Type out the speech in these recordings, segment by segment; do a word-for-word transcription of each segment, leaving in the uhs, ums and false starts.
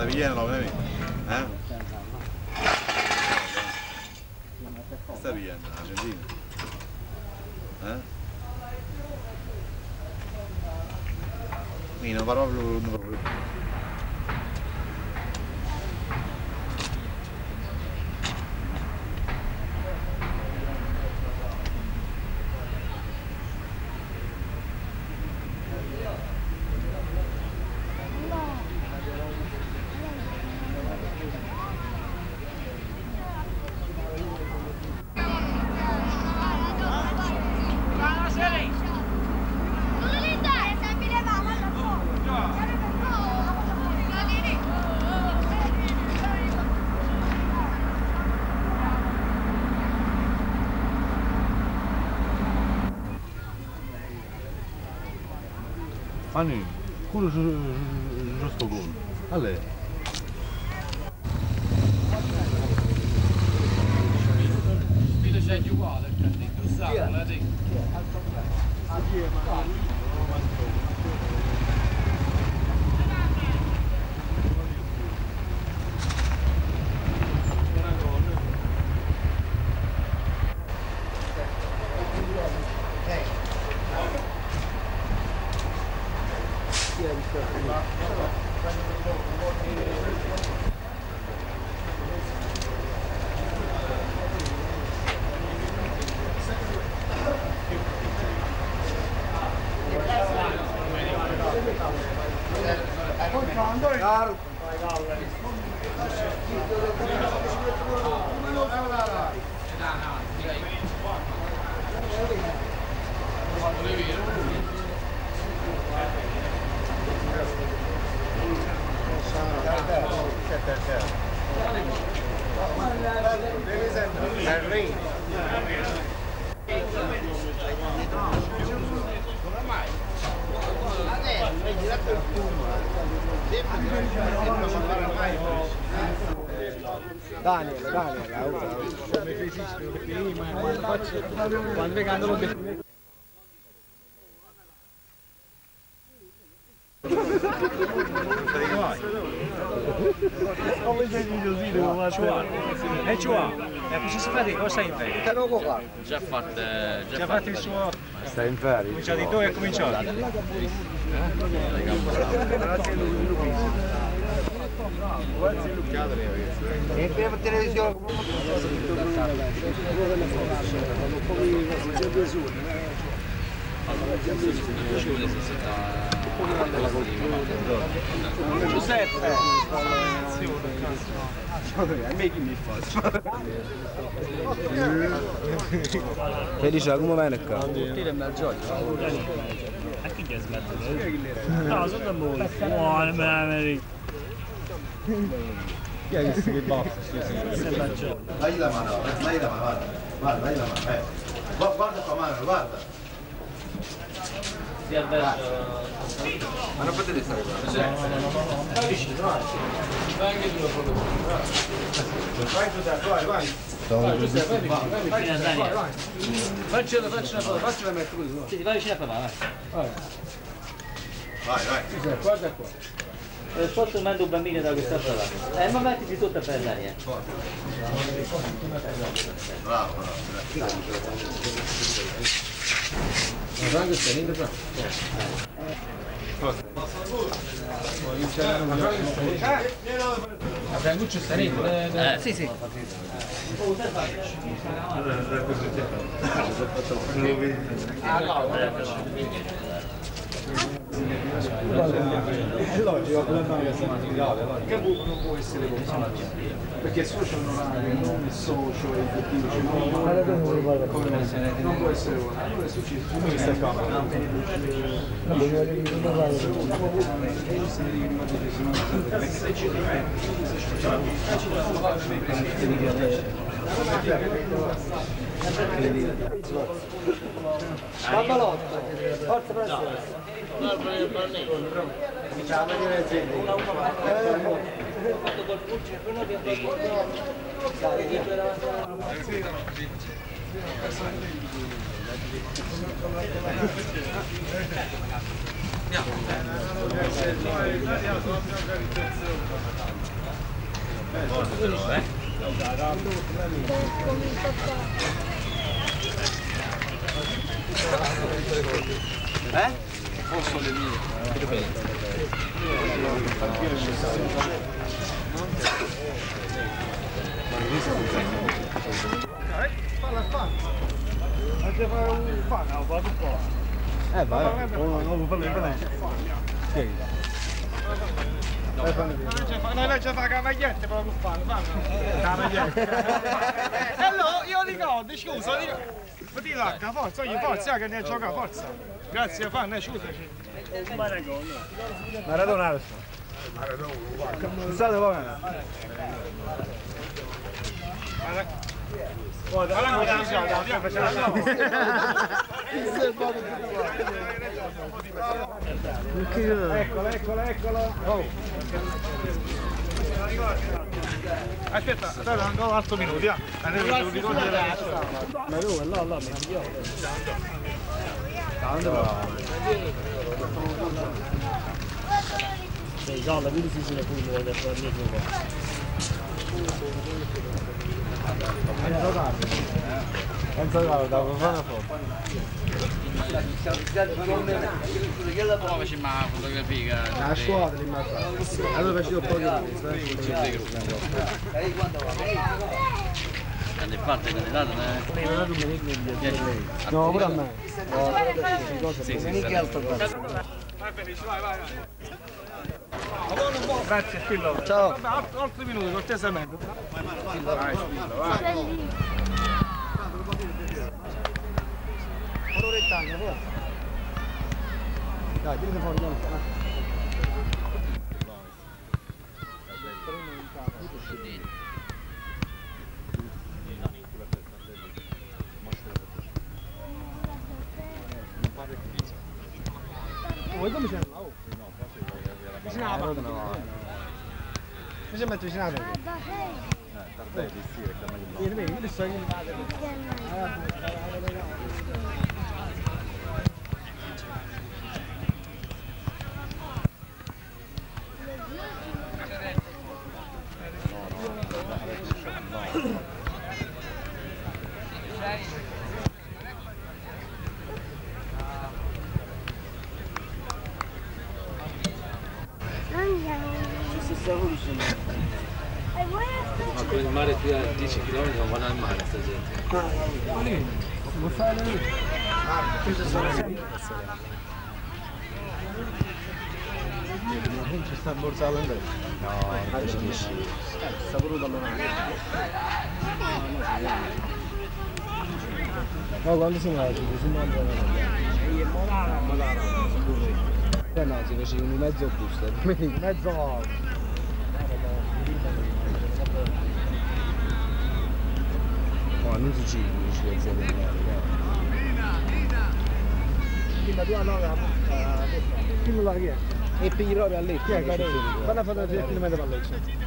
piena la vedi? Eh? Sta piena la benzina? Eh? Quindi non va proprio... Anni, quello su sto gol. A lei. Il c'è uguale, lo sa, la dico. Claro. Daniel, Daniel, mi fesisco perché io quando faccio, quando vengo lo vedo. Come sei così, devo fare? E ci va, e poi si fa di cosa in ferie? Già fatto, già, Già fatto il suo... Stai in ferie? Cominciato di tu e cominciato? E per televisione Giuseppe making me fuss. Che dice come viene qua? A chi ti smettere? No, sono da voi. Buone, me chi è che si baffa? Dai la mano, dai la mano, guarda, dai la mano, eh. Guarda tua mano, guarda. Si avverso. Ma non potete stare qua. Sì. No, no, no, no. Vicino, vai. Vai anche tu la foto. Vai Giuseppe, vai, vai. Vai Giuseppe, vai, vai, vai vicino a Daniele. Faccela, faccela, faccela mettere così. Sì, vai vicino a papà, vai. Vai. Vai, vai. Giuseppe, guarda qua. Posso mandare un bambino da questa parte? Eh, ma mettiti sotto per Daniele. Bravo, bravo. Ma anche stai in qua. Ma Franguccio sta lì? Eh, sì, sì. È logico, che siamo attivati, Caputo non può essere così, perché il socio non ha non il socio, è effettivo, cioè non può essere, non può essere uno. Allora è successo, come che stai qua? Babbalotto, forza presto. Cominciamo a dire gente. Una una ho fatto col pulce e poi non abbiamo fatto. Dai, dietro era Andiamo. Eh? Posso le mie? Falla, falla. Anche fare un fan, ho fatto un po'. Eh vai, non fa bene. Sì. Noi lei ci fa cavagliette proprio per fare, cavagliette. E allora io ricordo, scusa, dico, di là, forza, oggi forza, che ne gioca, forza. Grazie, fanno, scusaci. Maradona adesso. Pensate voi. Guarda, guarda, eccolo, eccolo, eccolo. Oh. Aspetta, aspetta, ancora un altro minuto, eh. Ma dove? Là, là, meglio. Sei già, la vedi si ne può muovere per il mio Enzo Carlo. Enzo Carlo, da fare una foto. Come facciamo la fotografia? La scuola l'immagine. Allora facevo un po' di questo. Quando è fatta, quando è data, No, pure a me. sì, sì, Grazie, Spillo. Ciao. Vabbè, altri, altri minuti, cortesemente. Vai, Spillo, vai. Un'orettaglia, poi. Dai, tieni fuori, dai. Vuoi come c'è? Oh. Vicino alla porta. Mi sembra vicino alla porta. Tardelli, sì, è chiamato. Vieni, vieni, vedi sto in Ma con il mare qui a dieci chilometri non vanno al mare sta gente. Ma lì, come fai lì? Ah, queste sono le non ci sta borsa all'andare? No, non ci dici. Sta pure dall'onare. No, quando si mangia, si mangia eh no, si faceva un mezzo booster, mezzo oh, non si ci dice zero prima tu no film la che e pigli proprio a letto chi è che quando ha fatto il film da Palleccio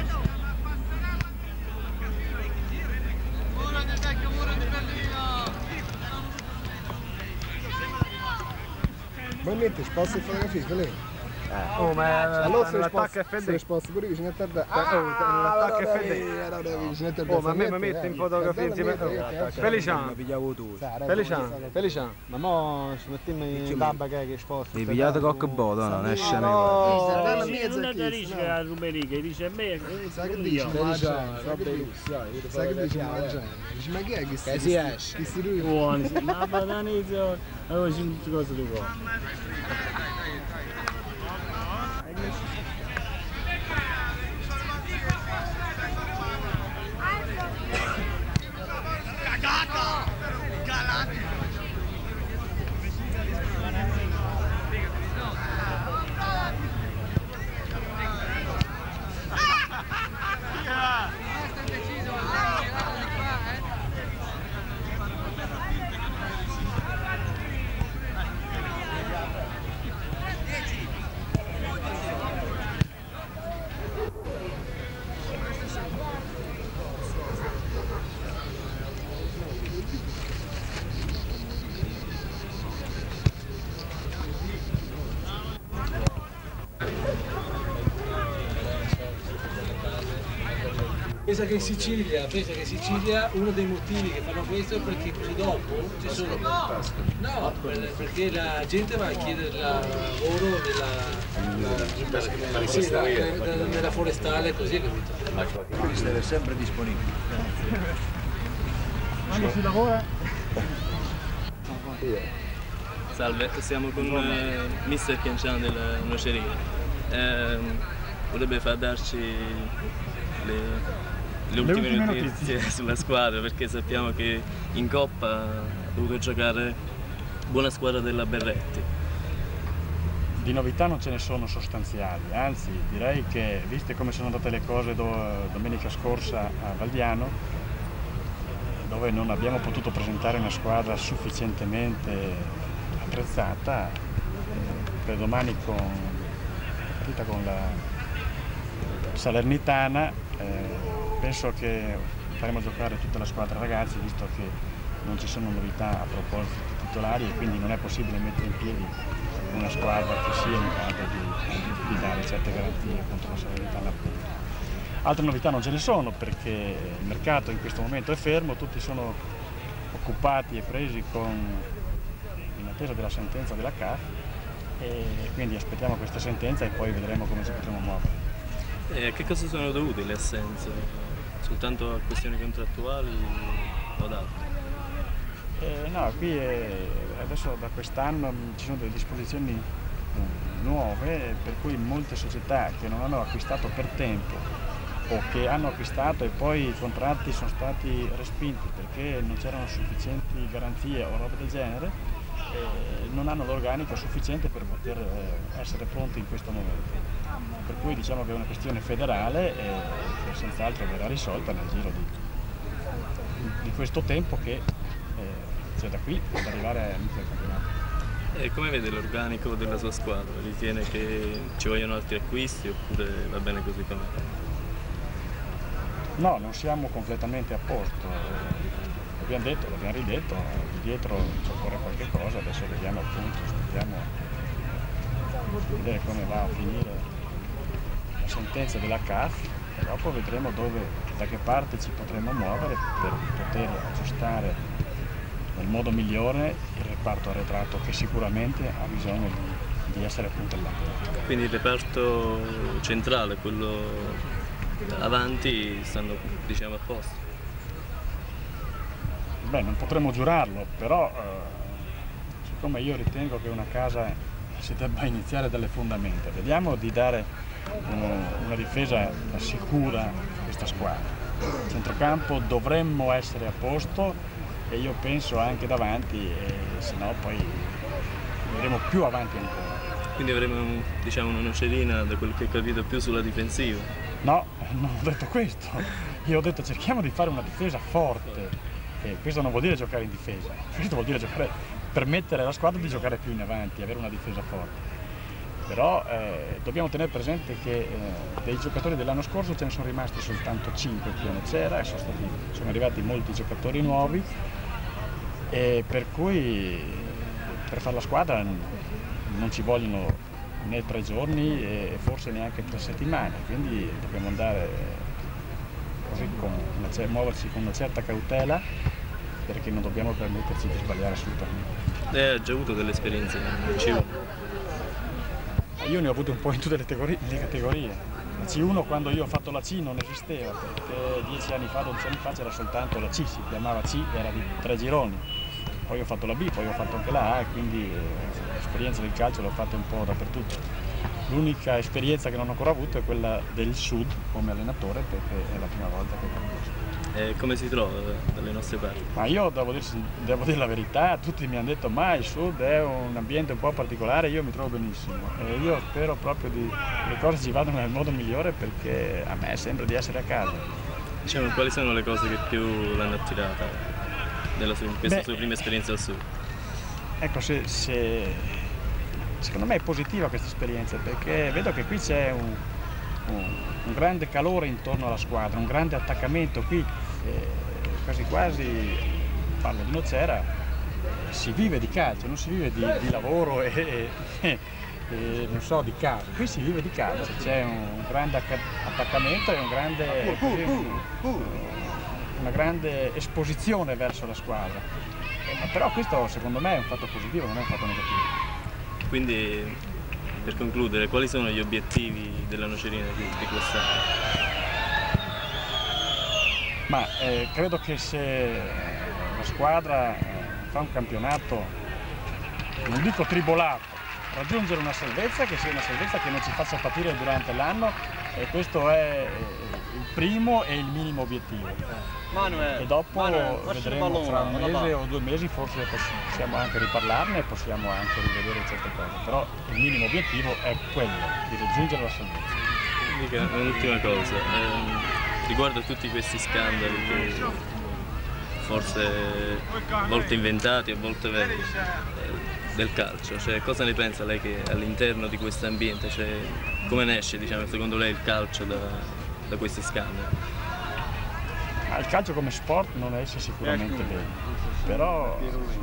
ma niente, sposta il fotografia, lei? Oh, ma allora se l'attacco F D. Se sposta pure vicino a te. Ah, l'attacco F D. Oh, ma me mi metti in fotografia insieme a te. Feliciano. Feliciano, Feliciano. Ma mo ci mettiamo in tabba che sposta. Mi pigliate qualche boto, non esce mai. No, non è dice che la rubrica, dice a me. Sai che dice? Feliciano, sai che dice? Dice ma chi è che si si esce? Chi si lui? Buoni, ma bananizio. Allora ci cosa di qua. pensa che in Sicilia, pensa che in Sicilia uno dei motivi che fanno questo è perché così dopo ci sono. No, perché la gente va a chiedere lavoro nella, sì, nella, nella forestale così, capito? Devi essere sempre disponibile. Quando si lavora? Salve, siamo con eh, mister Chianciano della Noceria. Eh, vorrebbe far darci le, le, ultime, le ultime notizie, notizie sulla squadra, perché sappiamo che in Coppa ha dovuto giocare buona squadra della Berretti. Di novità non ce ne sono sostanziali, anzi direi che, viste come sono andate le cose do, domenica scorsa a Valdiano, dove non abbiamo potuto presentare una squadra sufficientemente attrezzata, per domani con partita con la Salernitana, eh, penso che faremo giocare tutta la squadra ragazzi, visto che non ci sono novità a proposito di titolari e quindi non è possibile mettere in piedi una squadra che sia in grado di, di dare certe garanzie contro la Salernitana. Altre novità non ce ne sono perché il mercato in questo momento è fermo, tutti sono occupati e presi con in attesa della sentenza della C A F e quindi aspettiamo questa sentenza e poi vedremo come ci potremo muovere. Eh, che cosa sono dovute le assenze? Soltanto a questioni contrattuali o ad altro? Eh, no, qui è, adesso da quest'anno ci sono delle disposizioni eh, nuove per cui molte società che non hanno acquistato per tempo o che hanno acquistato e poi i contratti sono stati respinti perché non c'erano sufficienti garanzie o roba del genere, eh, non hanno l'organico sufficiente per poter eh, essere pronti in questo momento. Per cui diciamo che è una questione federale e che senz'altro verrà risolta nel giro di, di questo tempo che eh, c'è da qui ad arrivare all'inizio del campionato. E come vede l'organico della sua squadra? Ritiene che ci vogliono altri acquisti oppure va bene così com'è? No, non siamo completamente a posto, l'abbiamo detto, l'abbiamo ridetto, dietro c'è ancora qualche cosa, adesso vediamo appunto, aspettiamo di vedere come va a finire la sentenza della C A F e dopo vedremo dove, da che parte ci potremo muovere per poter aggiustare nel modo migliore il reparto arretrato che sicuramente ha bisogno di, di essere appuntellato. Quindi il reparto centrale, quello avanti, stanno diciamo a posto? Beh, non potremmo giurarlo, però eh, siccome io ritengo che una casa si debba iniziare dalle fondamenta, vediamo di dare uno, una difesa sicura a questa squadra. Il centrocampo dovremmo essere a posto e io penso anche davanti, e se no poi vedremo più avanti ancora. Quindi avremo diciamo una nocerina, da quel che ho capito, più sulla difensiva? No, non ho detto questo. Io ho detto cerchiamo di fare una difesa forte. E questo non vuol dire giocare in difesa, questo vuol dire giocare, permettere alla squadra di giocare più in avanti, avere una difesa forte. Però eh, dobbiamo tenere presente che eh, dei giocatori dell'anno scorso ce ne sono rimasti soltanto cinque qui a Nocera e sono, stati, sono arrivati molti giocatori nuovi e per cui per fare la squadra non ci vogliono né tre giorni e forse neanche tre settimane, quindi dobbiamo andare così con una, muoverci con una certa cautela perché non dobbiamo permetterci di sbagliare assolutamente. Lei ha già avuto delle esperienze in C uno? Io ne ho avute un po' in tutte le categorie. Le categorie. La C uno quando io ho fatto la C non esisteva perché dieci anni fa, dodici anni fa c'era soltanto la C, si chiamava C, era di tre gironi. Poi ho fatto la B, poi ho fatto anche la A e quindi eh, l'esperienza del calcio l'ho fatta un po' dappertutto. L'unica esperienza che non ho ancora avuto è quella del Sud come allenatore perché è la prima volta che lo faccio. E come si trova dalle nostre parti? Ma io devo dire, devo dire la verità, tutti mi hanno detto ma il Sud è un ambiente un po' particolare, io mi trovo benissimo e io spero proprio che le cose ci vadano nel modo migliore perché a me sembra di essere a casa. Diciamo, quali sono le cose che più l'hanno attirata nella sua, in questa Beh, sua prima esperienza al Sud? Ecco, se, se, secondo me è positiva questa esperienza perché vedo che qui c'è un, un, un grande calore intorno alla squadra, un grande attaccamento qui, eh, quasi quasi, parlo di Nocera, si vive di calcio, non si vive di, di lavoro e, e, eh, non so, di calcio. Qui si vive di calcio, c'è un grande attaccamento e un grande, una grande esposizione verso la squadra. Eh, ma però questo secondo me è un fatto positivo, non è un fatto negativo. Quindi, per concludere, quali sono gli obiettivi della Nocerina di, di quest'anno? Ma eh, credo che se la squadra eh, fa un campionato, non dico tribolato, raggiungere una salvezza che sia una salvezza che non ci faccia patire durante l'anno, e questo è il primo e il minimo obiettivo. E dopo Manuel, vedremo fra un mese o due mesi, forse possiamo anche riparlarne e possiamo anche rivedere certe cose, però il minimo obiettivo è quello di raggiungere la salvezza. Dica un'ultima cosa, ehm, riguardo a tutti questi scandali che forse a volte inventati, a volte veri, eh, del calcio, cioè, cosa ne pensa lei che all'interno di questo ambiente, cioè, come ne esce, diciamo, secondo lei il calcio da, da questi scandali? Il calcio come sport non esce sicuramente bene, però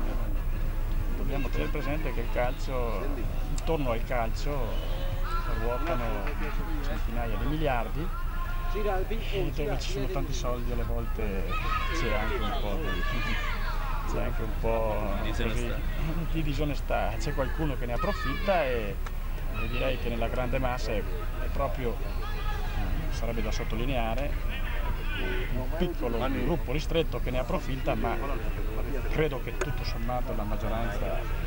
dobbiamo tenere presente che il calcio, intorno al calcio ruotano centinaia di miliardi, e dove ci sono tanti soldi alle volte c'è anche un po' di, c'è anche un po' così, di disonestà, c'è qualcuno che ne approfitta, e, e direi che nella grande massa è, è proprio, sarebbe da sottolineare, un piccolo gruppo ristretto che ne approfitta, ma credo che tutto sommato la maggioranza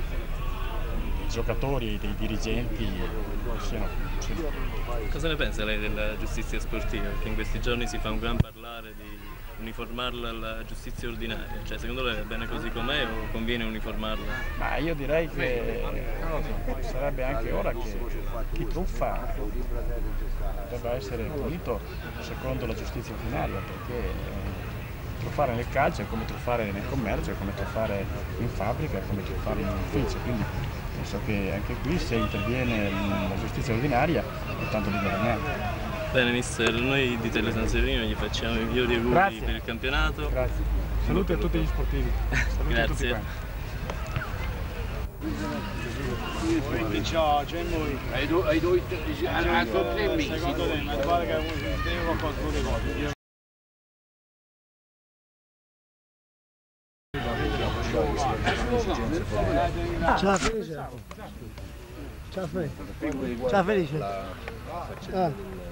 dei giocatori e dei dirigenti siano, siano. Cosa ne pensa lei della giustizia sportiva? Perché in questi giorni si fa un gran parlare di uniformarla alla giustizia ordinaria, cioè secondo lei è bene così com'è o conviene uniformarla? Ma io direi che sarebbe anche ora che chi truffa debba essere punito secondo la giustizia ordinaria, perché truffare nel calcio è come truffare nel commercio, è come truffare in fabbrica, è come truffare in un ufficio, quindi penso che anche qui se interviene la giustizia ordinaria è tanto di governare. Bene mister, noi di Tele San Severino gli facciamo i migliori auguri Grazie. per il campionato. Grazie. Saluti a tutti gli sportivi. Saluti a tutti Grazie. quanti. Ciao, c'è noi. Hai due, hai due, hanno tre mesi. Secondo te, mi pare che devo qualcosa di cose. Ciao Felice. Ciao Felice. Ciao Felice. Ah.